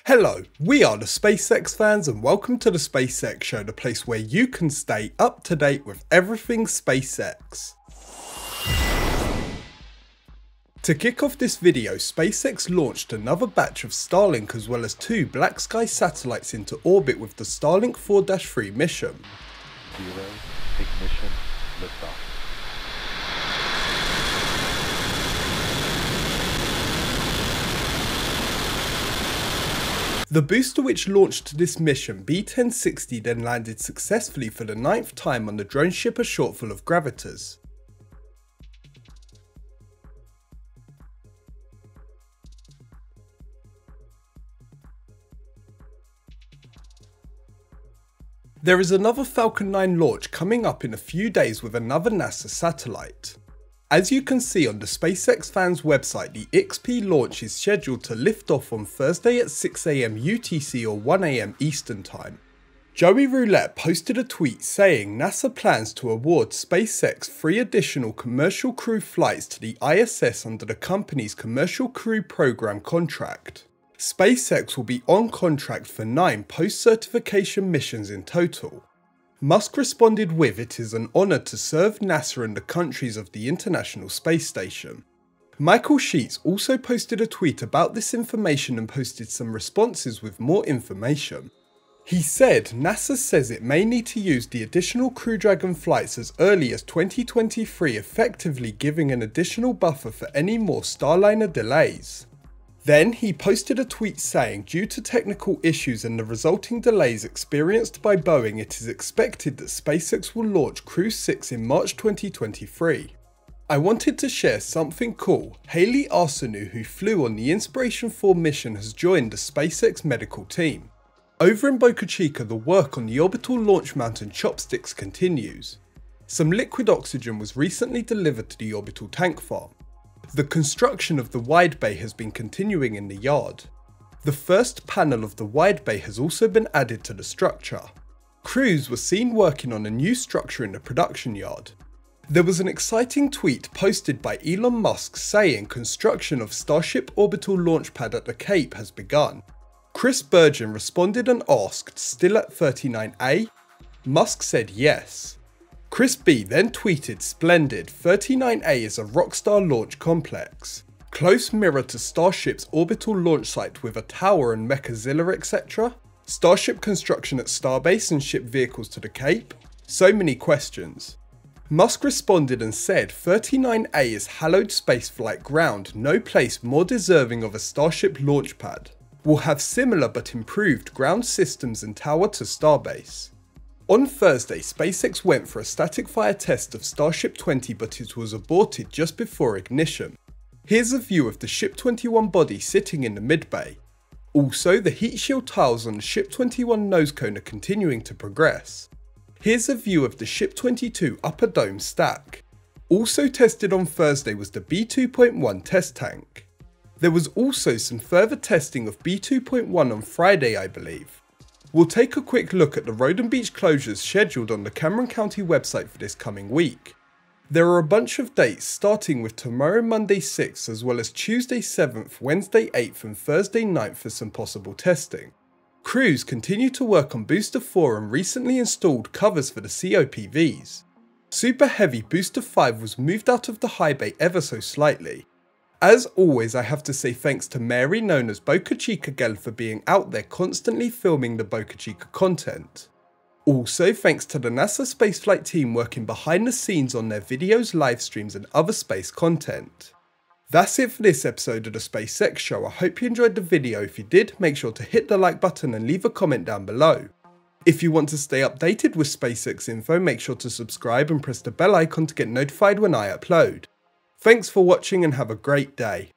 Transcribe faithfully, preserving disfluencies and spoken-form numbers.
Hello, we are the SpaceX fans and welcome to the SpaceX Show, the place where you can stay up to date with everything SpaceX. To kick off this video, SpaceX launched another batch of Starlink as well as two Black Sky satellites into orbit with the Starlink four dash three mission. Zero, ignition, liftoff. The booster which launched this mission, B ten sixty, then landed successfully for the ninth time on the drone ship a shortfall of gravitors. There is another Falcon nine launch coming up in a few days with another NASA satellite. As you can see on the SpaceXFans website, the X P launch is scheduled to lift off on Thursday at six A M U T C or one A M Eastern Time. Joey Roulette posted a tweet saying NASA plans to award SpaceX three additional commercial crew flights to the I S S under the company's Commercial Crew Program contract. SpaceX will be on contract for nine post-certification missions in total. Musk responded with, "It is an honour to serve NASA and the countries of the International Space Station." Michael Sheets also posted a tweet about this information and posted some responses with more information. He said NASA says it may need to use the additional Crew Dragon flights as early as twenty twenty-three, effectively giving an additional buffer for any more Starliner delays. Then he posted a tweet saying, "Due to technical issues and the resulting delays experienced by Boeing, it is expected that SpaceX will launch Crew six in March twenty twenty-three. I wanted to share something cool. Haley Arsenault, who flew on the Inspiration four mission, has joined the SpaceX medical team. Over in Boca Chica, the work on the orbital launch mount and chopsticks continues. Some liquid oxygen was recently delivered to the orbital tank farm. The construction of the wide bay has been continuing in the yard. The first panel of the wide bay has also been added to the structure. Crews were seen working on a new structure in the production yard. There was an exciting tweet posted by Elon Musk saying construction of Starship orbital launch pad at the Cape has begun. Chris Burgeon responded and asked, "Still at thirty-nine A?" Musk said yes. Chris B then tweeted, "Splendid, thirty-nine A is a rockstar launch complex. Close mirror to Starship's orbital launch site with a tower and Mechazilla et cetera. Starship construction at Starbase and ship vehicles to the Cape. So many questions." Musk responded and said, "thirty-nine A is hallowed spaceflight ground, no place more deserving of a Starship launch pad. We'll have similar but improved ground systems and tower to Starbase." On Thursday, SpaceX went for a static fire test of Starship twenty, but it was aborted just before ignition. Here's a view of the Ship twenty-one body sitting in the mid-bay. Also, the heat shield tiles on the Ship twenty-one nose cone are continuing to progress. Here's a view of the Ship twenty-two upper dome stack. Also tested on Thursday was the B two point one test tank. There was also some further testing of B two point one on Friday, I believe. We'll take a quick look at the road and beach closures scheduled on the Cameron County website for this coming week. There are a bunch of dates starting with tomorrow Monday sixth as well as Tuesday seventh, Wednesday eighth and Thursday ninth for some possible testing. Crews continue to work on Booster four and recently installed covers for the C O P Vs. Super Heavy Booster five was moved out of the high bay ever so slightly. As always, I have to say thanks to Mary, known as Boca Chica Girl, for being out there constantly filming the Boca Chica content. Also thanks to the NASA spaceflight team working behind the scenes on their videos, live streams and other space content. That's it for this episode of the SpaceX Show. I hope you enjoyed the video. If you did, make sure to hit the like button and leave a comment down below. If you want to stay updated with SpaceX info, make sure to subscribe and press the bell icon to get notified when I upload. Thanks for watching and have a great day.